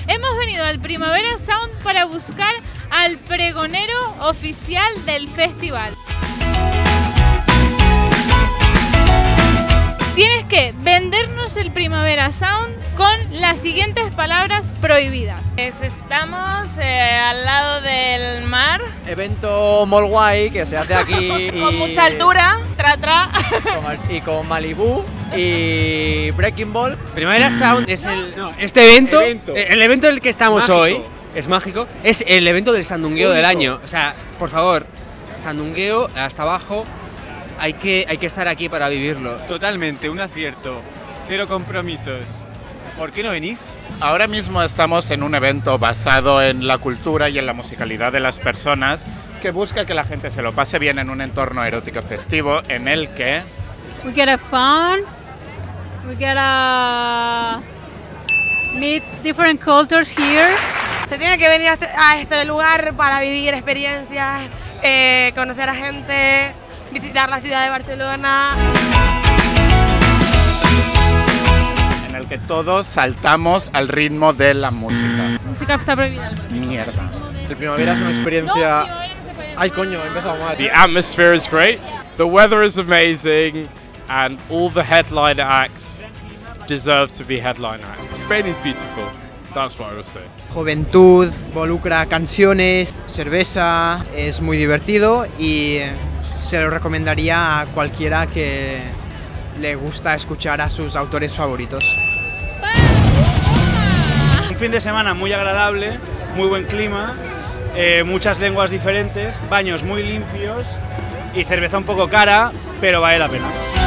Hemos venido al Primavera Sound para buscar al pregonero oficial del festival. Tienes que vendernos el Primavera Sound con las siguientes palabras prohibidas. Estamos al lado del mar. Evento molt guay que se hace aquí. Con mucha altura, Y con Malibu y Breaking Ball. Primavera Sound es este evento, el evento en el que estamos mágico. Hoy, es mágico, es el evento del sandungueo del año. O sea, por favor, sandungueo hasta abajo, hay que estar aquí para vivirlo. Totalmente, un acierto, cero compromisos. ¿Por qué no venís? Ahora mismo estamos en un evento basado en la cultura y en la musicalidad de las personas que busca que la gente se lo pase bien en un entorno erótico festivo en el que... We get fun, we get meet different cultures here. Se tiene que venir a este lugar para vivir experiencias, conocer a gente, visitar la ciudad de Barcelona. En el que todos saltamos al ritmo de la música. Música está prohibida. Mierda. El Primavera es una experiencia... No, Ay, coño, he empezado mal. The atmosphere is great, the weather is amazing, and all the headliner acts deserve to be headliner acts. Spain is beautiful, that's what I would say. Juventud, involucra canciones, cerveza, es muy divertido y se lo recomendaría a cualquiera que le gusta escuchar a sus autores favoritos. Un fin de semana muy agradable, muy buen clima, muchas lenguas diferentes, baños muy limpios y cerveza un poco cara, pero vale la pena.